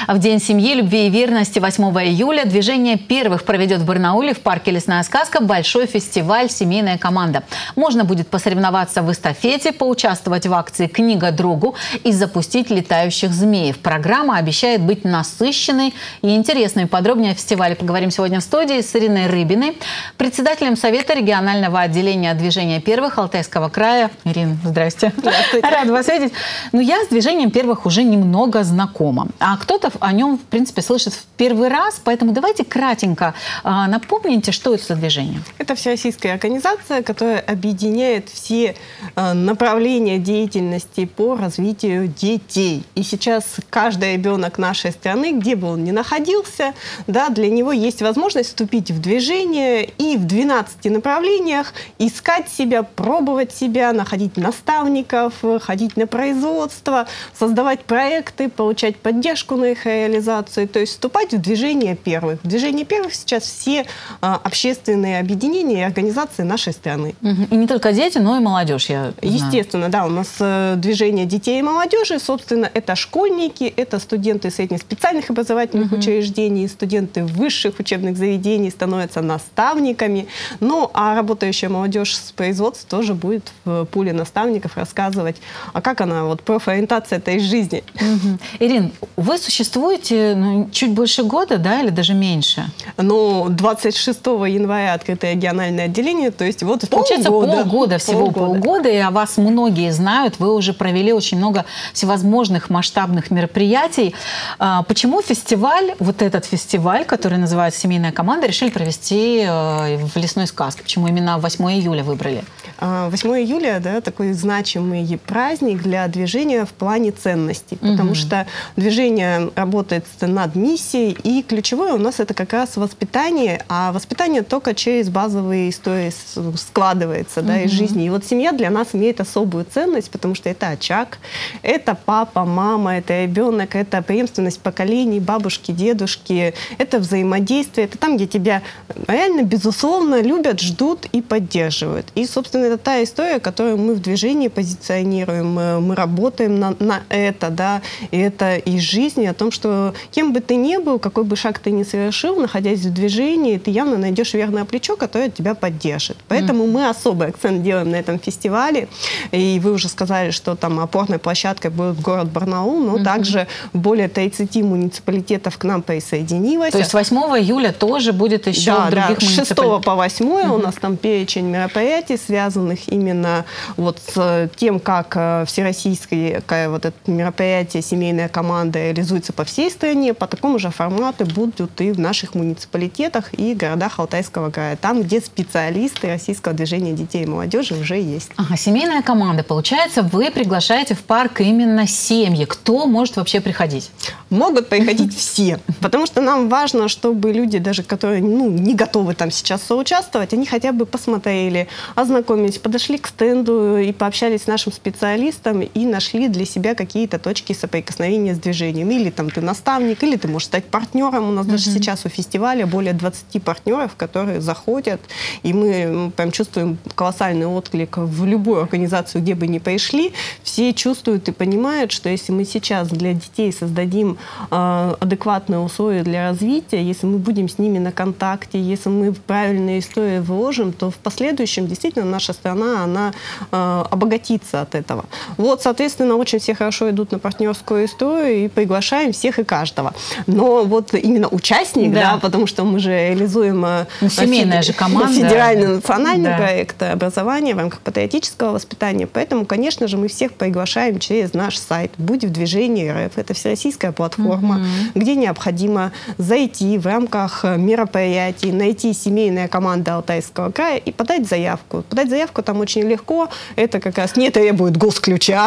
В День семьи, любви и верности 8 июля движение первых проведет в Барнауле в парке «Лесная сказка» большой фестиваль «Семейная команда». Можно будет посоревноваться в эстафете, поучаствовать в акции «Книга другу» и запустить летающих змеев. Программа обещает быть насыщенной и интересной. Подробнее о фестивале поговорим сегодня в студии с Ириной Рыбиной, председателем Совета регионального отделения движения первых Алтайского края. Ирина, здрасте. Здравствуйте. Рада вас видеть. Но я с движением первых уже немного знакома, а кто-то о нем, в принципе, слышит в первый раз, поэтому давайте кратенько напомните, что это за движение. Это всероссийская организация, которая объединяет все направления деятельности по развитию детей. И сейчас каждый ребенок нашей страны, где бы он ни находился, да, для него есть возможность вступить в движение и в 12 направлениях искать себя, пробовать себя, находить наставников, ходить на производство, создавать проекты, получать поддержку на их реализацию, то есть вступать в движение первых. В движение первых сейчас все общественные объединения и организации нашей страны. И не только дети, но и молодежь, я знаю. Естественно, да, у нас движение детей и молодежи, собственно, это школьники, это студенты средних специальных образовательных учреждений, студенты высших учебных заведений становятся наставниками. Ну, а работающая молодежь с производства тоже будет в пуле наставников рассказывать, а как она, вот профориентация этой жизни. Ирин, вы существуете чуть больше года, да, или даже меньше? Ну, 26 января открытое региональное отделение, то есть вот получается полгода, всего полгода, и о вас многие знают, вы уже провели очень много всевозможных масштабных мероприятий. Почему фестиваль, вот этот фестиваль, который называется «Семейная команда», решили провести в Лесной сказке? Почему именно 8 июля выбрали? 8 июля, да, такой значимый праздник для движения в плане ценностей, потому что движение работает над миссией, и ключевое у нас это как раз воспитание, а воспитание только через базовые истории складывается, да, из жизни. И вот семья для нас имеет особую ценность, потому что это очаг, это папа, мама, это ребенок, это преемственность поколений, бабушки, дедушки, это взаимодействие, это там, где тебя реально, безусловно, любят, ждут и поддерживают. И, собственно, это та история, которую мы в движении позиционируем, мы работаем на это, да, и это из жизни, о том, что кем бы ты ни был, какой бы шаг ты ни совершил, находясь в движении, ты явно найдешь верное плечо, которое тебя поддержит. Поэтому мы особый акцент делаем на этом фестивале, и вы уже сказали, что там опорной площадкой будет город Барнаул, но также более 30 муниципалитетов к нам присоединилось. То есть 8 июля тоже будет еще в других муниципалитетах? С 6 по 8 у нас там перечень мероприятий, связанных именно вот с тем, как всероссийское вот это мероприятие «Семейная команда» реализуется по всей стране. По такому же формату будут и в наших муниципалитетах и городах Алтайского края, там, где специалисты российского движения детей и молодежи уже есть. Ага, «Семейная команда». Получается, вы приглашаете в парк именно семьи. Кто может вообще приходить? Могут приходить все, потому что нам важно, чтобы люди, даже которые не готовы там сейчас соучаствовать, они хотя бы посмотрели, ознакомились, подошли к стенду и пообщались с нашим специалистом и нашли для себя какие-то точки соприкосновения с движением. Или там ты наставник, или ты можешь стать партнером. У нас даже сейчас у фестиваля более 20 партнеров, которые заходят, и мы прям чувствуем колоссальный отклик в любую организацию, где бы ни пришли. Все чувствуют и понимают, что если мы сейчас для детей создадим адекватные условия для развития, если мы будем с ними на контакте, если мы в правильные истории вложим, то в последующем действительно наша страна, она обогатится от этого. Вот, соответственно, очень все хорошо идут на партнерскую историю и приглашаем всех и каждого. Но вот именно участник, да, потому что мы же реализуем семейная же команда, федеральный национальный проект образования в рамках патриотического воспитания. Поэтому, конечно же, мы всех приглашаем через наш сайт «Будь в движении РФ». Это всероссийская платформа, где необходимо зайти в рамках мероприятий, найти «Семейная команда Алтайского края» и подать заявку. Подать заявку там очень легко. Это как раз не требует госключа.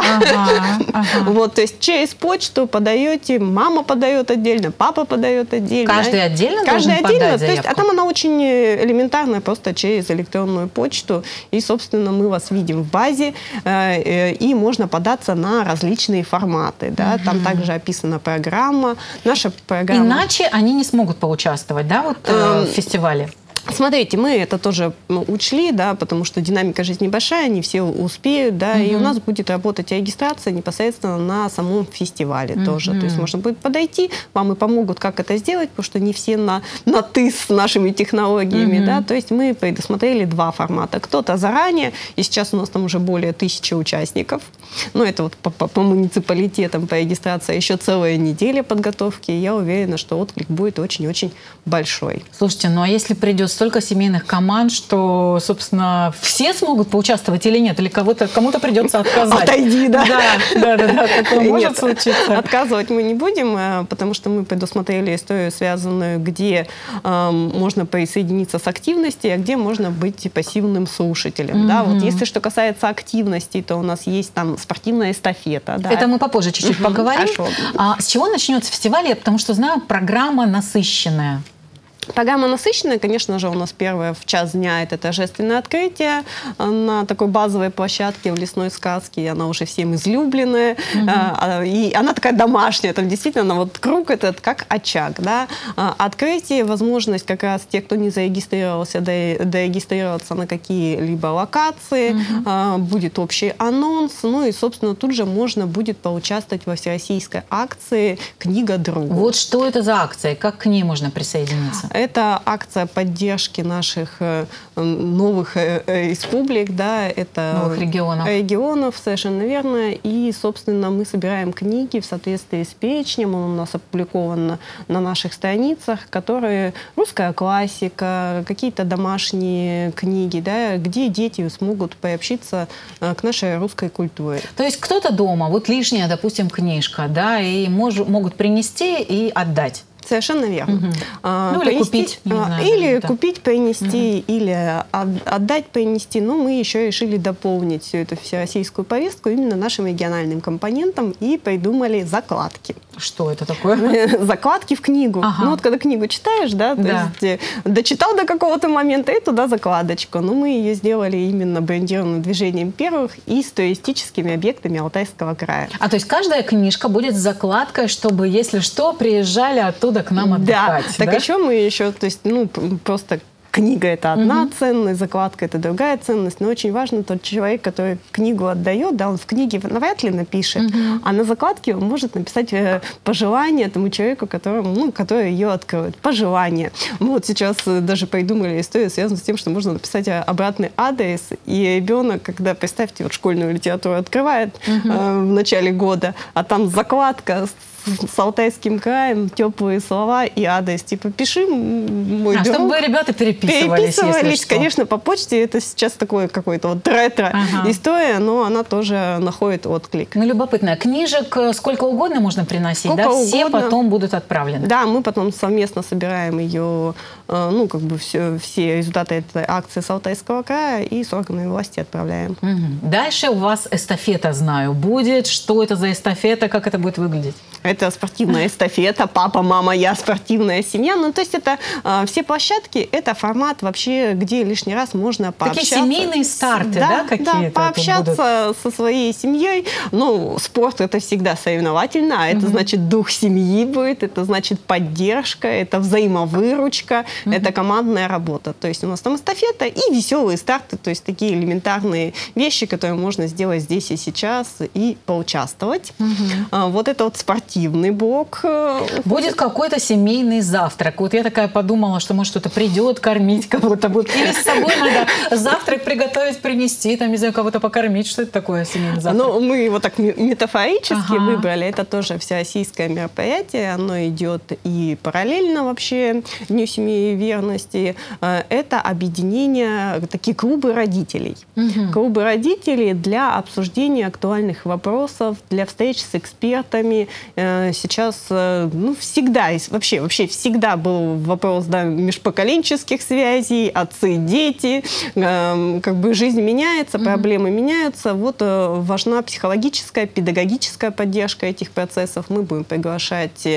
Вот, то есть через почту подаете, мама подает отдельно, папа подает отдельно. Каждый отдельно должен подать заявку? То есть, а там она очень элементарная, просто через электронную почту. И, собственно, мы вас видим в базе, и можно податься на различные форматы. Да? Там также описана программа. Наша программа. Иначе они не смогут поучаствовать, да, вот в фестивале? Смотрите, мы это тоже учли, да, потому что динамика жизни большая, не все успеют, да, и у нас будет работать регистрация непосредственно на самом фестивале тоже. То есть можно будет подойти, вам и помогут, как это сделать, потому что не все на «ты» с нашими технологиями, да, то есть мы предусмотрели 2 формата. Кто-то заранее, и сейчас у нас там уже более 1000 участников, но это вот по муниципалитетам, по регистрации еще целая неделя подготовки, и я уверена, что отклик будет очень-очень большой. Слушайте, ну а если придет столько семейных команд, что, собственно, все смогут поучаствовать или нет? Или кому-то придется отказать? Отойди, да? Да, такое может случиться. Отказывать мы не будем, потому что мы предусмотрели историю, связанную, где можно присоединиться с активности, а где можно быть пассивным слушателем. Да? Вот если что касается активности, то у нас есть там спортивная эстафета. Да? Это мы попозже чуть-чуть поговорим. Хорошо. С чего начнется фестиваль? Я потому что знаю, программа насыщенная. Программа насыщенная, конечно же, у нас первое в час дня это торжественное открытие на такой базовой площадке в лесной сказке, и она уже всем излюбленная, и она такая домашняя, там действительно вот круг этот как очаг, да. Открытие, возможность как раз тех, кто не зарегистрировался, дорегистрироваться на какие-либо локации, будет общий анонс, ну и, собственно, тут же можно будет поучаствовать во всероссийской акции «Книга другу». Вот что это за акция, как к ней можно присоединиться? Это акция поддержки наших новых республик, да, это новых регионов, совершенно верно. И, собственно, мы собираем книги в соответствии с перечнем, он у нас опубликован на наших страницах, которые русская классика, какие-то домашние книги, да, где дети смогут приобщиться к нашей русской культуре. То есть кто-то дома, вот лишняя, допустим, книжка, да, и могут принести и отдать. Совершенно верно. Ну, или купить. Или купить, принести, или отдать, принести. Но мы еще решили дополнить всю эту всероссийскую повестку именно нашим региональным компонентом и придумали закладки. Что это такое? Закладки в книгу. Ну вот когда книгу читаешь, да, то есть дочитал до какого-то момента, и туда закладочку. Но мы ее сделали именно брендированным движением первых и с туристическими объектами Алтайского края. То есть каждая книжка будет с закладкой, чтобы, если что, приезжали оттуда к нам отдыхать. Да, так еще мы еще, то есть, ну, просто книга — это одна ценность, закладка — это другая ценность, но очень важно тот человек, который книгу отдает, да, он в книге навряд ли напишет, а на закладке он может написать пожелание тому человеку, который ее откроет. Пожелание. Мы вот сейчас даже придумали историю, связанную с тем, что можно написать обратный адрес, и ребенок, когда, представьте, вот школьную литературу открывает в начале года, а там закладка с Алтайским краем, теплые слова и адрес. Типа, пиши, мой друг. Чтобы ребята переписывались, конечно, по почте. Это сейчас такое какое-то вот ретро-история, но она тоже находит отклик. Ну, любопытно. Книжек сколько угодно можно приносить, сколько да? угодно. Все потом будут отправлены. Да, мы потом совместно собираем ее, ну, как бы все результаты этой акции с Алтайского края и с органами власти отправляем. Дальше у вас эстафета, знаю, будет. Что это за эстафета, как это будет выглядеть? Это спортивная эстафета, папа, мама, я, спортивная семья. Ну, то есть это все площадки, это формат вообще, где лишний раз можно пообщаться. Такие семейные старты, да, какие-то? Да, пообщаться со своей семьей. Ну, спорт — это всегда соревновательно, а это значит дух семьи будет, это значит поддержка, это взаимовыручка, это командная работа. То есть у нас там эстафета и веселые старты, то есть такие элементарные вещи, которые можно сделать здесь и сейчас и поучаствовать. Вот это вот спортивный блок. Будет какой-то семейный завтрак. Вот я такая подумала, что, может, кто-то придет кормить кого-то будет. Или с собой надо завтрак приготовить, принести, там, не знаю, кого-то покормить. Что это такое семейный завтрак? Ну, мы его так метафорически выбрали. Это тоже всероссийское мероприятие. Оно идет и параллельно вообще Дню семьи и верности. Это объединение, такие клубы родителей. Клубы родителей для обсуждения актуальных вопросов, для встреч с экспертами. Сейчас, ну, всегда, вообще всегда был вопрос, да, межпоколенческих связей, отцы, дети, как бы жизнь меняется, проблемы меняются. Вот важна психологическая, педагогическая поддержка этих процессов. Мы будем приглашать,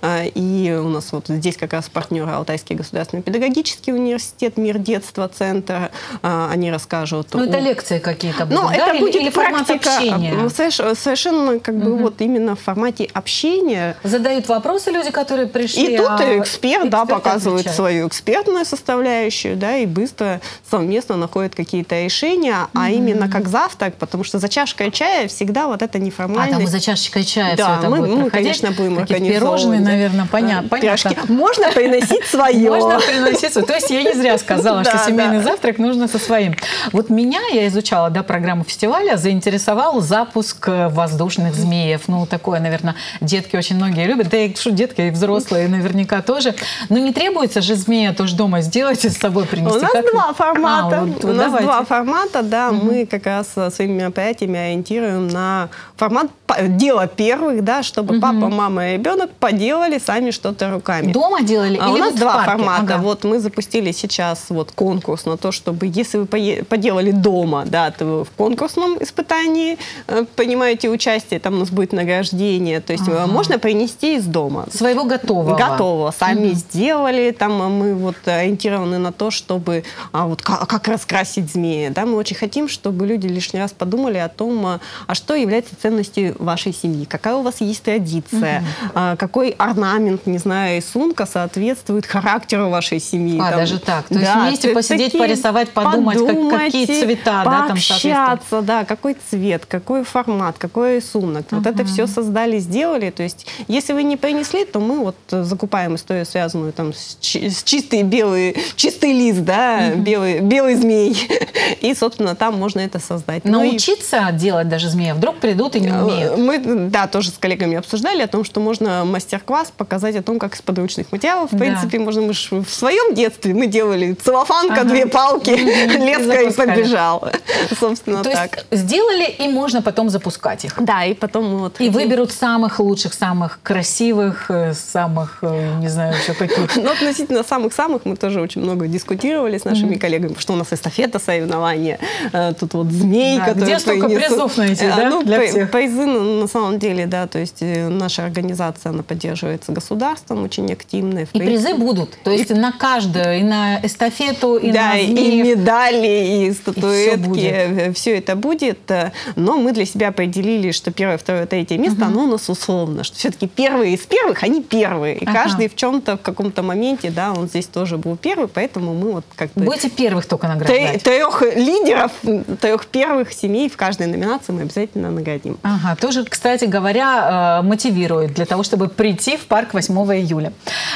и у нас вот здесь как раз партнеры Алтайский государственный педагогический университет, Мир детства, центр. Они расскажут. Ну, это лекции какие-то будут, ну, да? Это будет или практика, формат общения? Совершенно как бы вот именно в формате общения. общения. Задают вопросы люди, которые пришли. И тут эксперт, да, показывает свою экспертную составляющую, да, и быстро совместно находят какие-то решения, а именно как завтрак, потому что за чашкой чая всегда вот это неформальность. Там за чашечкой чая да, все это будет мы, конечно, будем организовывать. Пирожные, наверное, понятно. Пирожки. Можно приносить свое. Можно приносить свое. То есть я не зря сказала, что семейный завтрак нужно со своим. Вот меня, я изучала, да, программу фестиваля, заинтересовал запуск воздушных змеев. Ну, такое, наверное, детки очень многие любят. Да и что, детки и взрослые наверняка тоже. Но не требуется же змея тоже дома сделать и с собой принести. У нас два формата. У нас два формата, да. Мы как раз своими мероприятиями ориентируем на формат дела первых, да, чтобы папа, мама и ребенок поделали сами что-то руками. Дома делали или у нас вот два формата. Вот мы запустили сейчас вот конкурс на то, чтобы если вы поделали дома, да, то вы в конкурсном испытании принимаете участие, там у нас будет награждение, то есть можно принести из дома. Своего готового. Готового. Сами сделали, там мы вот ориентированы на то, чтобы вот как раскрасить змея. Да, мы очень хотим, чтобы люди лишний раз подумали о том, а что является ценностью вашей семьи, какая у вас есть традиция, какой орнамент, не знаю, рисунка соответствует характеру вашей семьи. Там, даже так. То есть вместе посидеть, порисовать, подумать, какие цвета, да, там соответствуют. Да, какой цвет, какой формат, какой рисунок. Вот это все создали, сделали. То есть, если вы не принесли, то мы вот закупаем историю, связанную там с чистый лист, да, белый змей. И, собственно, там можно это создать. Научиться делать даже змея, вдруг придут и не умеют. Мы, да, тоже с коллегами обсуждали о том, что можно мастер-класс показать о том, как из подручных материалов. В принципе, можно, мы в своем детстве мы делали целлофанка, две палки, леска и побежал. Собственно, то так. Есть сделали, и можно потом запускать их. Да, и потом мы вот... И выберут самых лучших, самых красивых, самых, не знаю, еще каких. Но относительно самых-самых мы тоже очень много дискутировали с нашими коллегами, потому что у нас эстафета соревнования, тут вот змей, которые где столько призов найти, да, для всех? Призы, на самом деле, да, то есть наша организация, она поддерживается государством очень активно. И призы будут, то есть на каждую, и на эстафету, и на змеев. И медали, и статуэтки, все это будет. Но мы для себя определили, что первое, второе, третье место, оно у нас условно, что все-таки первые из первых, они первые. И каждый в чем-то, в каком-то моменте, да, он здесь тоже был первый, поэтому мы вот как-то... Будете первых только награждать? Трех лидеров, трех первых семей в каждой номинации мы обязательно наградим. Ага, тоже, кстати говоря, мотивирует для того, чтобы прийти в парк 8 июля.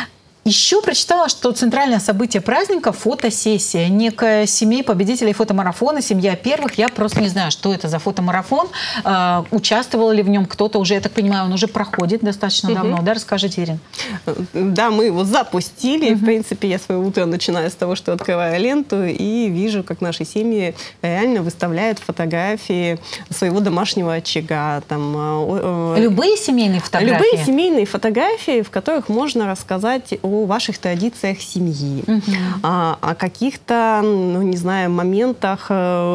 Еще прочитала, что центральное событие праздника – фотосессия. Некая семей победителей фотомарафона, семья первых. Я просто не знаю, что это за фотомарафон. Участвовал ли в нем кто-то уже, я так понимаю, он уже проходит достаточно давно. Да, расскажите, Ирина. Да, мы его запустили. В принципе, я свое утро начинаю с того, что открываю ленту и вижу, как наши семьи реально выставляют фотографии своего домашнего очага. Там, любые семейные фотографии? Любые семейные фотографии, в которых можно рассказать о ваших традициях семьи, о каких-то, ну, не знаю, моментах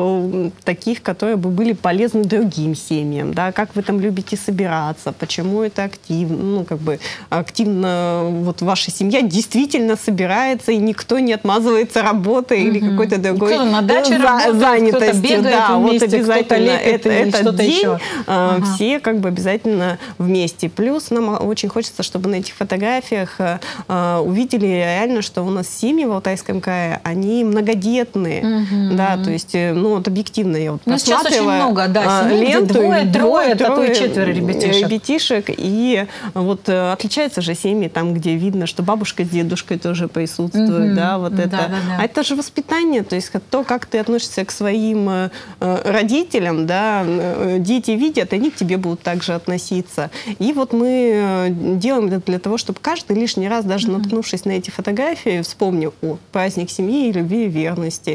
таких, которые бы были полезны другим семьям, да, как вы там любите собираться, почему это активно, ну, как бы активно вот ваша семья действительно собирается, и никто не отмазывается работой или какой-то другой занятостью. Бегает да, вместе, вот обязательно этот день еще. Все как бы обязательно вместе. Плюс нам очень хочется, чтобы на этих фотографиях увидели реально, что у нас семьи в Алтайском крае, они многодетные, да, то есть, ну, вот объективно я вот сейчас очень много, да, семей, ленту, двое, такое 4 ребятишек. И вот отличаются же семьи там, где видно, что бабушка с дедушкой тоже присутствуют, да, вот это. Да. А это же воспитание, то есть то, как ты относишься к своим родителям, да, дети видят, они к тебе будут также относиться. И вот мы делаем это для того, чтобы каждый лишний раз, даже наткнувшись на эти фотографии, вспомнил о праздник семьи, любви и верности.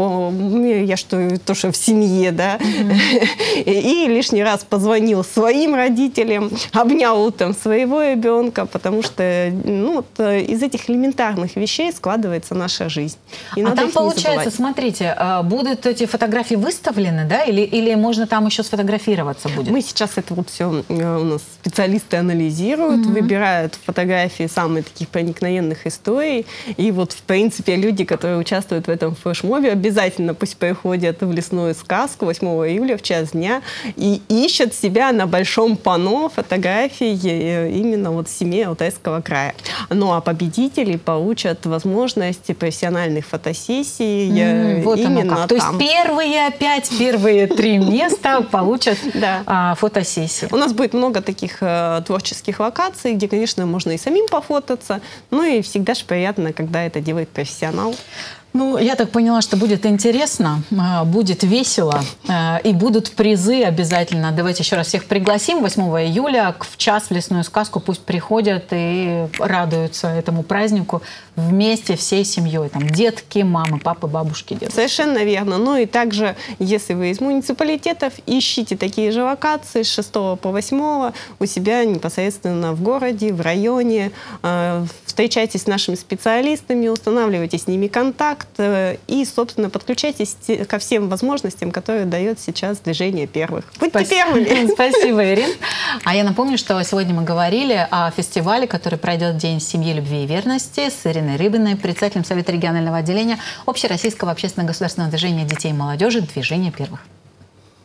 Я что, тоже в семье, да, и лишний раз позвонил своим родителям, обнял там своего ребенка, потому что, ну, вот, из этих элементарных вещей складывается наша жизнь. И а там получается, смотрите, будут эти фотографии выставлены, да, или можно там еще сфотографироваться будет? Мы сейчас это вот все, у нас специалисты анализируют, выбирают фотографии самые такие проникновенных историй. И вот, в принципе, люди, которые участвуют в этом флешмобе, обязательно пусть приходят в лесную сказку 8 июля в час дня и ищут себя на большом панно фотографий именно вот семей Алтайского края. Ну а победители получат возможность профессиональных фотосессий вот именно там. То есть первые 3 места получат фотосессии. У нас будет много таких творческих локаций, где, конечно, можно и самим пофотаться, ну и всегда же приятно, когда это делает профессионал. Ну, я так поняла, что будет интересно, будет весело, и будут призы обязательно. Давайте еще раз всех пригласим 8 июля в час в лесную сказку. Пусть приходят и радуются этому празднику вместе всей семьей. Там детки, мамы, папы, бабушки, дедушки. Совершенно верно. Ну и также, если вы из муниципалитетов, ищите такие же локации с 6 по 8 у себя непосредственно в городе, в районе. Встречайтесь с нашими специалистами, устанавливайте с ними контакт и, собственно, подключайтесь ко всем возможностям, которые дает сейчас движение первых. Будьте первыми! Спасибо, Ирина. А я напомню, что сегодня мы говорили о фестивале, который пройдет День семьи, любви и верности с Ириной Рыбиной, председателем Совета регионального отделения Общероссийского общественно-государственного движения детей и молодежи «Движение первых».